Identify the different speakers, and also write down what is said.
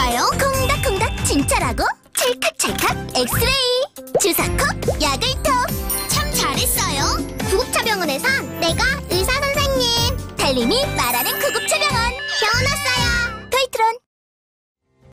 Speaker 1: 볼까요? 콩닥콩닥 진짜라고? 찰칵찰칵 엑스레이 주사콕 약을톡. 참 잘했어요. 구급차병원에선 내가 의사 선생님. 달님이 말하는 구급차병원. 병원 왔어요. 토이트론.